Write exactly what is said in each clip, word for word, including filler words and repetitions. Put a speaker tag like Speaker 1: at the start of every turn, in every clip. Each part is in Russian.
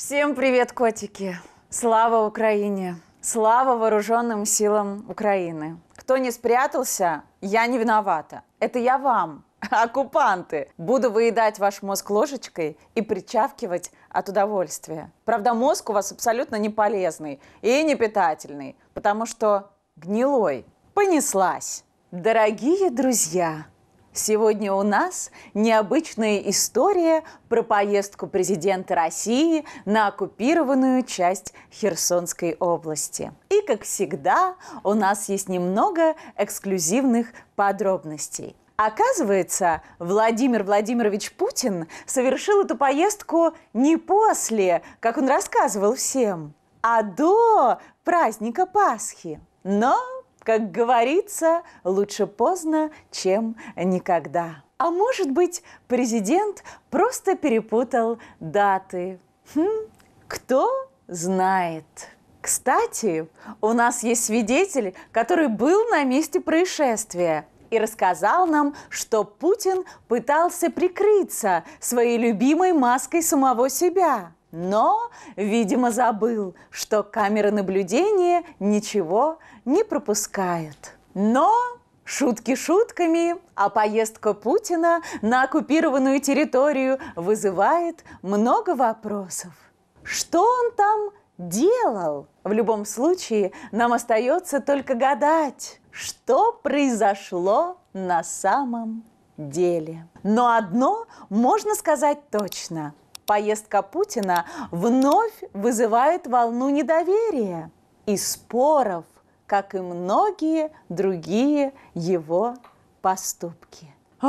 Speaker 1: Всем привет, котики! Слава Украине! Слава вооруженным силам Украины! Кто не спрятался, я не виновата. Это я вам, оккупанты, буду выедать ваш мозг ложечкой и причавкивать от удовольствия. Правда, мозг у вас абсолютно не полезный и не питательный, потому что гнилой. Понеслась. Дорогие друзья! Сегодня у нас необычная история про поездку президента России на оккупированную часть Херсонской области. И, как всегда, у нас есть немного эксклюзивных подробностей. Оказывается, Владимир Владимирович Путин совершил эту поездку не после, как он рассказывал всем, а до праздника Пасхи. Но... как говорится, лучше поздно, чем никогда. А может быть, президент просто перепутал даты? Хм, кто знает. Кстати, у нас есть свидетель, который был на месте происшествия и рассказал нам, что Путин пытался прикрыться своей любимой маской самого себя. Но, видимо, забыл, что камеры наблюдения ничего не пропускают. Но шутки шутками, а поездка Путина на оккупированную территорию вызывает много вопросов. Что он там делал? В любом случае, нам остается только гадать, что произошло на самом деле. Но одно можно сказать точно. Поездка Путина вновь вызывает волну недоверия и споров, как и многие другие его поступки.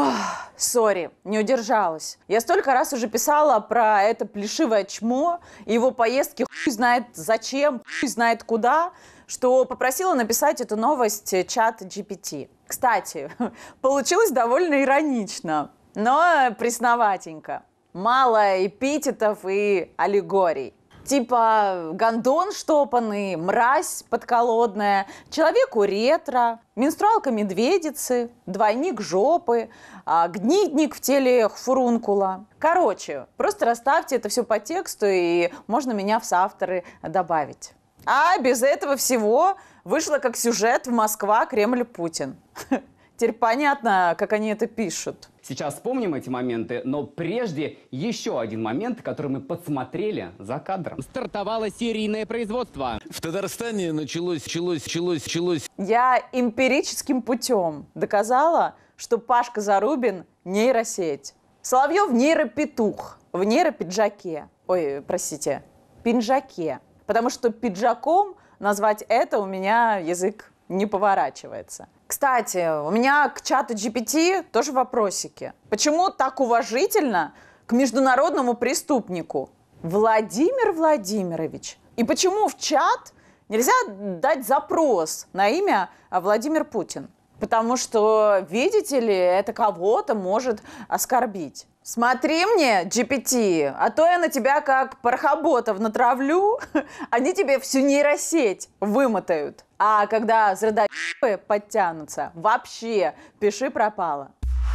Speaker 1: Сори, не удержалась. Я столько раз уже писала про это плешивое чмо, и его поездки хуй знает зачем, хуй знает куда, что попросила написать эту новость чат джи пи ти. Кстати, получилось довольно иронично, но пресноватенько. Мало эпитетов и аллегорий. Типа гондон штопанный, мразь подколодная, человеку ретро, менструалка медведицы, двойник жопы, гнидник в теле фурункула. Короче, просто расставьте это все по тексту, и можно меня в соавторы добавить. А без этого всего вышло как сюжет в Москва, Кремль, Путин. Теперь понятно, как они это пишут.
Speaker 2: Сейчас вспомним эти моменты, но прежде еще один момент, который мы подсмотрели за кадром. Стартовало серийное производство.
Speaker 3: В Татарстане началось, началось, началось, началось.
Speaker 1: Я эмпирическим путем доказала, что Пашка Зарубин нейросеть. Соловьев нейропетух в нейропиджаке. Ой, простите, пинжаке. Потому что пиджаком назвать это у меня язык не поворачивается. Кстати, у меня к чату джи пи ти тоже вопросики. Почему так уважительно к международному преступнику Владимир Владимирович? И почему в чат нельзя дать запрос на имя Владимир Путин? Потому что, видите ли, это кого-то может оскорбить. Смотри мне, джи пи ти, а то я на тебя как пархоботов натравлю, они тебе всю нейросеть вымотают. А когда зрадоебы подтянутся, вообще пиши пропало.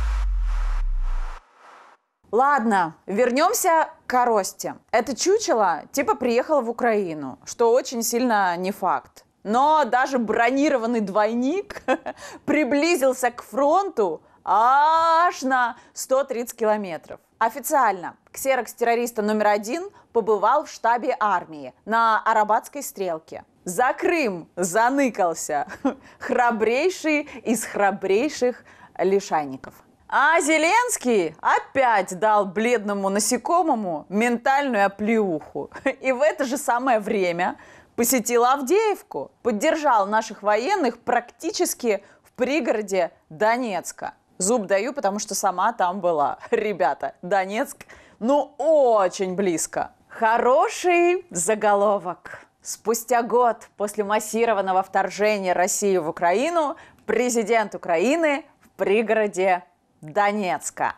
Speaker 1: Ладно, вернемся к коросте. Это чучело типа приехало в Украину, что очень сильно не факт. Но даже бронированный двойник приблизился к фронту аж на сто тридцать километров. Официально ксерокс-террориста номер один побывал в штабе армии на Арабатской стрелке. За Крым заныкался храбрейший из храбрейших лишайников. А Зеленский опять дал бледному насекомому ментальную оплеуху. И в это же самое время посетил Авдеевку, поддержал наших военных практически в пригороде Донецка. Зуб даю, потому что сама там была. Ребята, Донецк, ну, очень близко. Хороший заголовок. Спустя год после массированного вторжения России в Украину президент Украины в пригороде Донецка.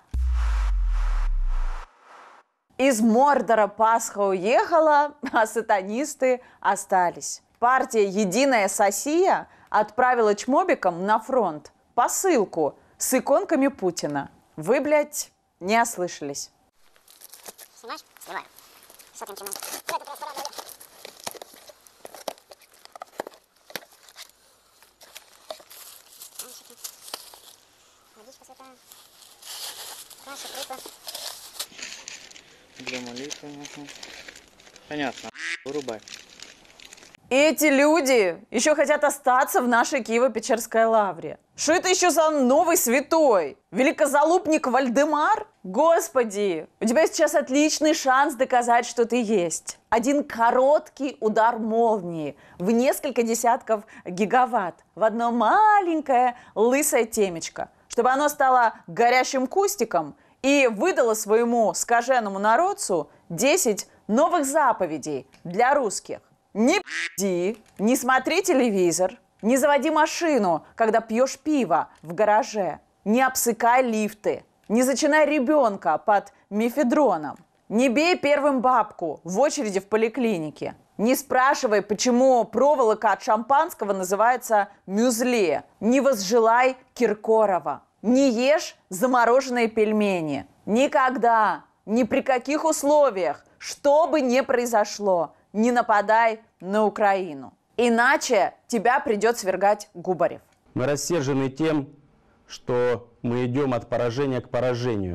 Speaker 1: Из Мордора Пасха уехала, а сатанисты остались. Партия «Единая Россия» отправила чмобикам на фронт посылку с иконками Путина. Вы, блядь, не ослышались.
Speaker 4: Снимаешь? Снимаю. Для молитвы. Понятно. Вырубай.
Speaker 1: Эти люди еще хотят остаться в нашей Киево-Печерской лавре. Что это еще за новый святой? Великозалупник Вальдемар? Господи, у тебя сейчас отличный шанс доказать, что ты есть. Один короткий удар молнии в несколько десятков гигаватт в одно маленькое лысое темечко, чтобы оно стало горящим кустиком и выдало своему скаженному народцу десять новых заповедей для русских. Не пи***ди, не смотри телевизор, не заводи машину, когда пьешь пиво в гараже, не обсыкай лифты, не зачинай ребенка под мефедроном, не бей первым бабку в очереди в поликлинике, не спрашивай, почему проволока от шампанского называется мюзле, не возжелай Киркорова, не ешь замороженные пельмени. Никогда, ни при каких условиях, что бы ни произошло, не нападай на Украину. Иначе тебя придет свергать Губарев.
Speaker 5: Мы рассержены тем, что мы идем от поражения к поражению.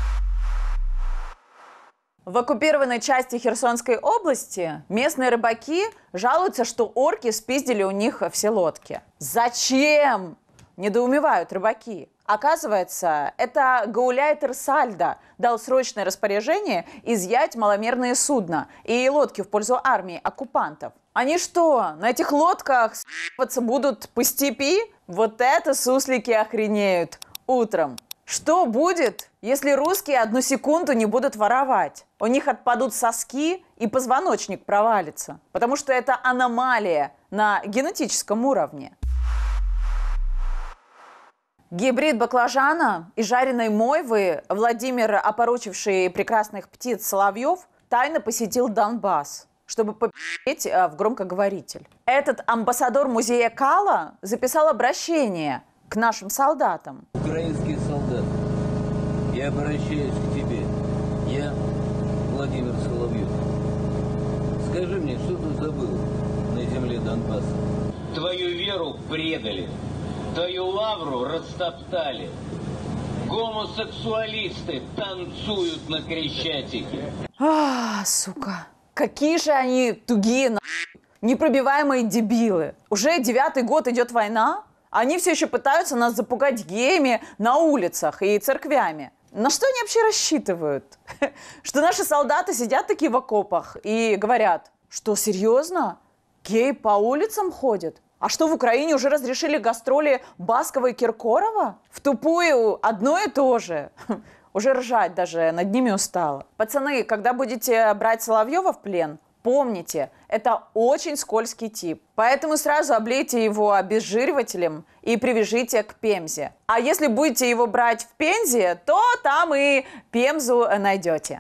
Speaker 1: В оккупированной части Херсонской области местные рыбаки жалуются, что орки спиздили у них все лодки. Зачем? Недоумевают рыбаки. Оказывается, это гауляйтер Сальдо дал срочное распоряжение изъять маломерные судна и лодки в пользу армии оккупантов. Они что, на этих лодках с***аться будут по степи? Вот это суслики охренеют утром. Что будет, если русские одну секунду не будут воровать? У них отпадут соски и позвоночник провалится, потому что это аномалия на генетическом уровне. Гибрид баклажана и жареной мойвы Владимир, опорочивший прекрасных птиц соловьев, тайно посетил Донбасс, чтобы попи***ть в громкоговоритель. Этот амбассадор музея Кала записал обращение к нашим солдатам.
Speaker 6: Украинские солдаты, я обращаюсь к тебе. Я Владимир Соловьев. Скажи мне, что ты забыл на земле Донбасса? Твою веру предали. Твою лавру растоптали. Гомосексуалисты танцуют на Крещатике.
Speaker 1: А, сука. Какие же они тугие, нахуй. Непробиваемые дебилы. Уже девятый год идет война, а они все еще пытаются нас запугать геями на улицах и церквями. На что они вообще рассчитывают? Что наши солдаты сидят такие в окопах и говорят, что серьезно? Геи по улицам ходят? А что, в Украине уже разрешили гастроли Баскова и Киркорова? В тупую одно и то же. Уже ржать даже над ними устала. Пацаны, когда будете брать Соловьева в плен, помните, это очень скользкий тип. Поэтому сразу облейте его обезжиривателем и привяжите к Пемзе. А если будете его брать в Пензе, то там и Пемзу найдете.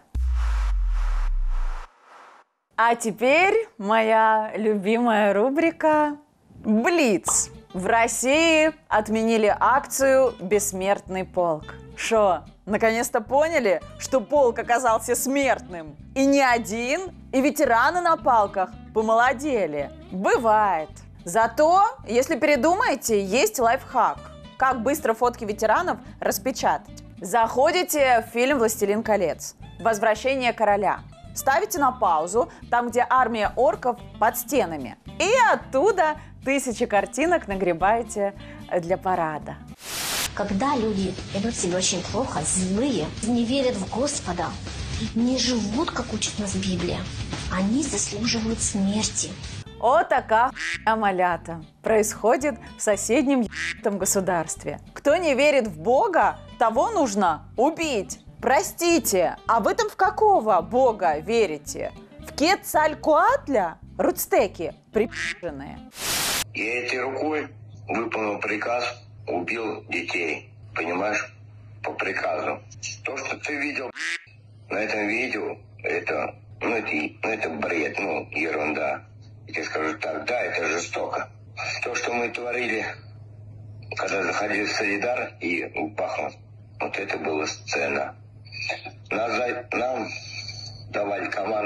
Speaker 1: А теперь моя любимая рубрика «Блиц». В России отменили акцию «Бессмертный полк». Шо, наконец-то поняли, что полк оказался смертным? И не один, и ветераны на палках помолодели. Бывает. Зато, если передумаете, есть лайфхак. Как быстро фотки ветеранов распечатать. Заходите в фильм «Властелин колец. Возвращение короля». Ставите на паузу, там, где армия орков под стенами. И оттуда тысячи картинок нагребаете для парада.
Speaker 7: Когда люди ведут себя очень плохо, злые, не верят в Господа, не живут, как учит нас Библия, они заслуживают смерти.
Speaker 1: Вот такая хуйня, малята, происходит в соседнем ебаном государстве. Кто не верит в Бога, того нужно убить. Простите, а вы там в какого Бога верите? В Кецалькоатля? Руцтеки припи***женные.
Speaker 8: Я этой рукой выполнил приказ, убил детей. Понимаешь? По приказу. То, что ты видел на этом видео, это, ну, это, ну, это бред, ну, ерунда. Я тебе скажу так, да, это жестоко. То, что мы творили, когда заходили в Солидар и в Бахмут, вот это была сцена. Нас, нам давали команду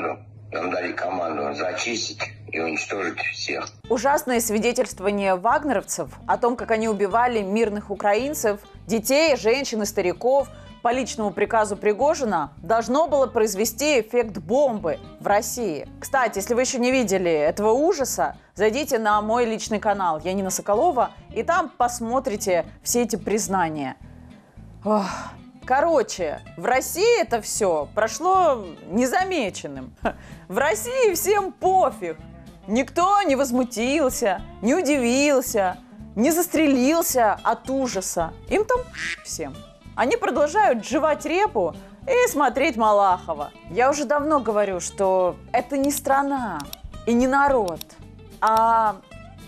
Speaker 8: нам дали команду зачистить и уничтожить всех.
Speaker 1: Ужасные свидетельствования вагнеровцев о том, как они убивали мирных украинцев, детей, женщин и стариков по личному приказу Пригожина, должно было произвести эффект бомбы в России. Кстати, если вы еще не видели этого ужаса, зайдите на мой личный канал Янина Соколова и там посмотрите все эти признания. Ох. Короче, в России это все прошло незамеченным. В России всем пофиг. Никто не возмутился, не удивился, не застрелился от ужаса. Им там всем. Они продолжают жевать репу и смотреть Малахова. Я уже давно говорю, что это не страна и не народ, а...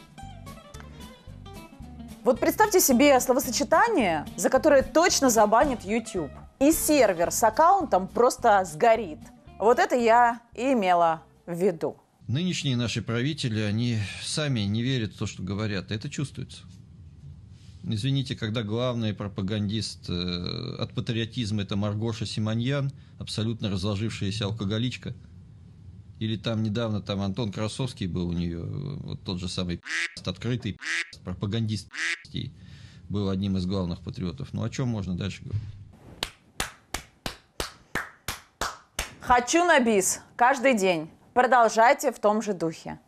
Speaker 1: Вот представьте себе словосочетание, за которое точно забанит YouTube. И сервер с аккаунтом просто сгорит. Вот это я и имела в виду.
Speaker 9: Нынешние наши правители, они сами не верят в то, что говорят. Это чувствуется. Извините, когда главный пропагандист э, от патриотизма — это Маргоша Симоньян, абсолютно разложившаяся алкоголичка, или там недавно там Антон Красовский был у нее, вот тот же самый открытый пропагандист был одним из главных патриотов. Ну о чем можно дальше говорить?
Speaker 1: Хочу на бис каждый день. Продолжайте в том же духе.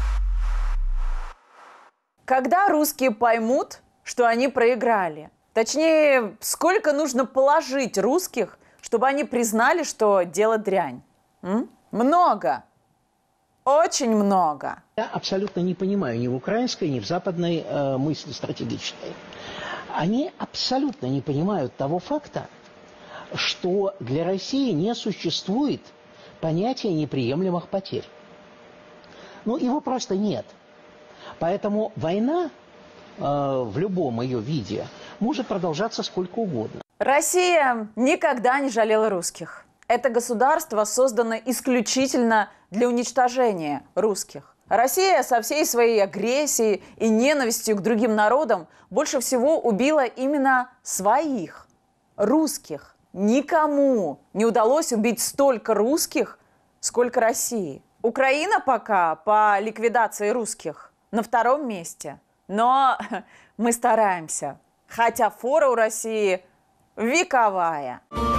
Speaker 1: Когда русские поймут, что они проиграли? Точнее, сколько нужно положить русских, чтобы они признали, что дело дрянь? М? Много. Очень много.
Speaker 10: Я абсолютно не понимаю ни в украинской, ни в западной э, мысли стратегической. Они абсолютно не понимают того факта, что для России не существует понятия неприемлемых потерь. Ну, его просто нет. Поэтому война э, в любом ее виде может продолжаться сколько угодно.
Speaker 1: Россия никогда не жалела русских. Это государство создано исключительно для уничтожения русских. Россия со всей своей агрессией и ненавистью к другим народам больше всего убила именно своих, русских. Никому не удалось убить столько русских, сколько России. Украина пока по ликвидации русских на втором месте. Но мы стараемся. Хотя фора у России вековая.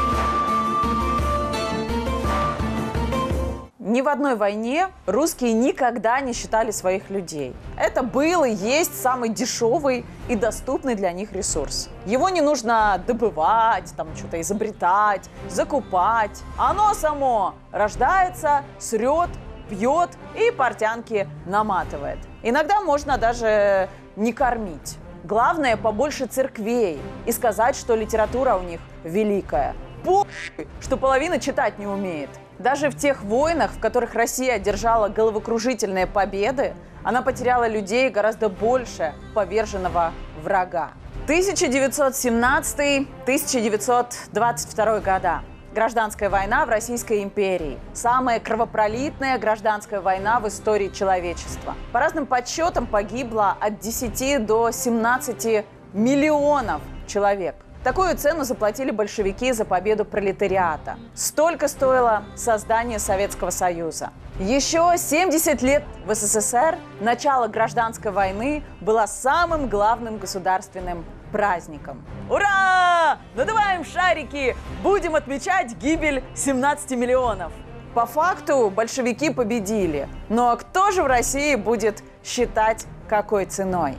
Speaker 1: Ни в одной войне русские никогда не считали своих людей. Это был и есть самый дешевый и доступный для них ресурс. Его не нужно добывать, там что-то изобретать, закупать. Оно само рождается, срет, пьет и портянки наматывает. Иногда можно даже не кормить. Главное, побольше церквей и сказать, что литература у них великая. Пу***, что половина читать не умеет. Даже в тех войнах, в которых Россия одержала головокружительные победы, она потеряла людей гораздо больше поверженного врага. тысяча девятьсот семнадцатый — тысяча девятьсот двадцать второй года. Гражданская война в Российской империи. Самая кровопролитная гражданская война в истории человечества. По разным подсчетам погибло от десяти до семнадцати миллионов человек. Такую цену заплатили большевики за победу пролетариата. Столько стоило создание Советского Союза. Еще семьдесят лет в СССР начало гражданской войны было самым главным государственным праздником. Ура! Надуваем шарики! Будем отмечать гибель семнадцати миллионов. По факту большевики победили. Но кто же в России будет считать, какой ценой?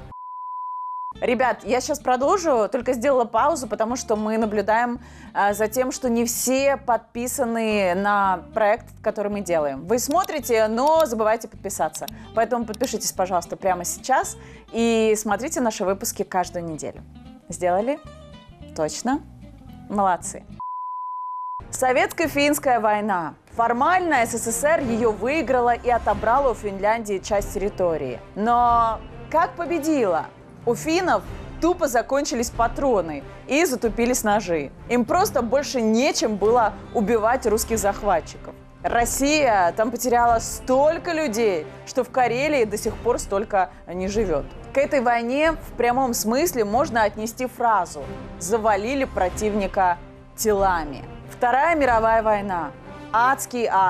Speaker 1: Ребят, я сейчас продолжу, только сделала паузу, потому что мы наблюдаем а, за тем, что не все подписаны на проект, который мы делаем. Вы смотрите, но забывайте подписаться. Поэтому подпишитесь, пожалуйста, прямо сейчас и смотрите наши выпуски каждую неделю. Сделали? Точно? Молодцы. Советско-финская война. Формально СССР ее выиграла и отобрала у Финляндии часть территории. Но как победила? У финнов тупо закончились патроны и затупились ножи. Им просто больше нечем было убивать русских захватчиков. Россия там потеряла столько людей, что в Карелии до сих пор столько не живет. К этой войне в прямом смысле можно отнести фразу «завалили противника телами». Вторая мировая война. Адский ад.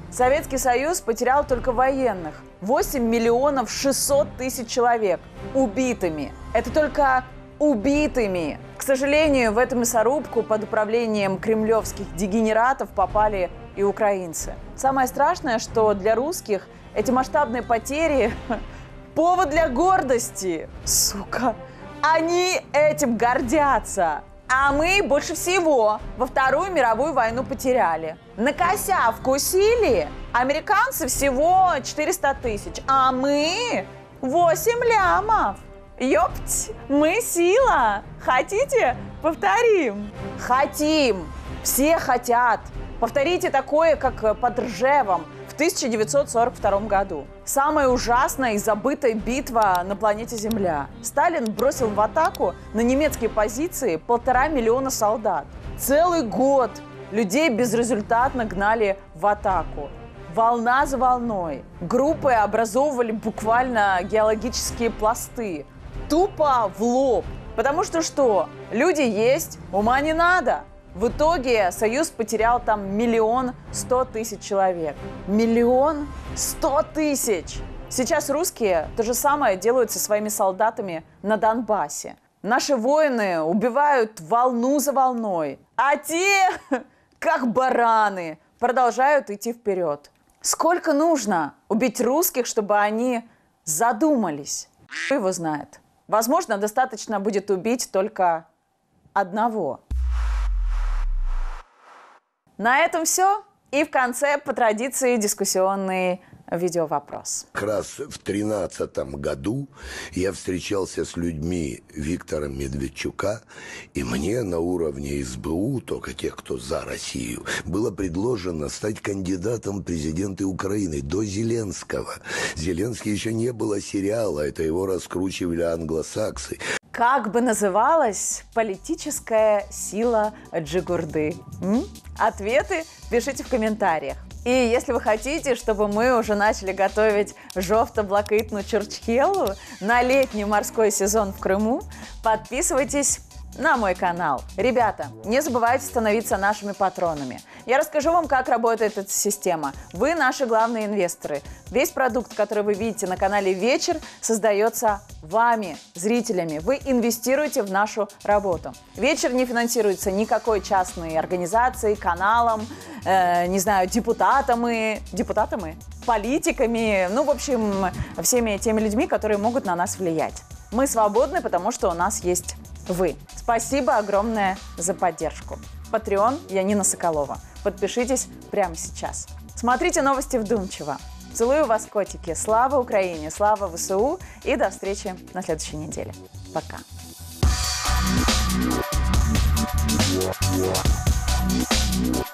Speaker 1: Советский Союз потерял только военных. восемь миллионов шестьсот тысяч человек убитыми. Это только убитыми. К сожалению, в эту мясорубку под управлением кремлевских дегенератов попали и украинцы. Самое страшное, что для русских эти масштабные потери – повод для гордости. Сука, они этим гордятся. А мы больше всего во Вторую мировую войну потеряли. На кося вкусили американцы всего четыреста тысяч, а мы восемь лямов. Ёпть, мы сила. Хотите? Повторим. Хотим. Все хотят. Повторите такое, как под Ржевом в тысяча девятьсот сорок втором году. Самая ужасная и забытая битва на планете Земля. Сталин бросил в атаку на немецкие позиции полтора миллиона солдат. Целый год людей безрезультатно гнали в атаку. Волна за волной. Группы образовывали буквально геологические пласты. Тупо в лоб. Потому что что? Люди есть, ума не надо. В итоге Союз потерял там миллион сто тысяч человек. Миллион сто тысяч! Сейчас русские то же самое делают со своими солдатами на Донбассе. Наши воины убивают волну за волной, а те, как бараны, продолжают идти вперед. Сколько нужно убить русских, чтобы они задумались? Кто его знает? Возможно, достаточно будет убить только одного. На этом все. И в конце, по традиции, дискуссионный видеовопрос.
Speaker 11: Как раз в тринадцатом году я встречался с людьми Виктора Медведчука, и мне на уровне эс бэ у, только тех, кто за Россию, было предложено стать кандидатом в президенты Украины до Зеленского. Зеленский еще не было сериала, это его раскручивали англосаксы.
Speaker 1: Как бы называлась политическая сила Джигурды? М? Ответы пишите в комментариях. И если вы хотите, чтобы мы уже начали готовить жовто-блакитную чурчхелу на летний морской сезон в Крыму, подписывайтесь на мой канал. Ребята, не забывайте становиться нашими патронами. Я расскажу вам, как работает эта система. Вы наши главные инвесторы. Весь продукт, который вы видите на канале «Вечер», создается вами, зрителями. Вы инвестируете в нашу работу. «Вечер» не финансируется никакой частной организацией, каналом, э, не знаю, депутатами, депутатами, политиками, ну, в общем, всеми теми людьми, которые могут на нас влиять. Мы свободны, потому что у нас есть вы. Спасибо огромное за поддержку. Patreon Янина Соколова. Подпишитесь прямо сейчас. Смотрите новости вдумчиво. Целую вас, котики. Слава Украине, слава вэ эс у и до встречи на следующей неделе. Пока.
Speaker 11: Yeah.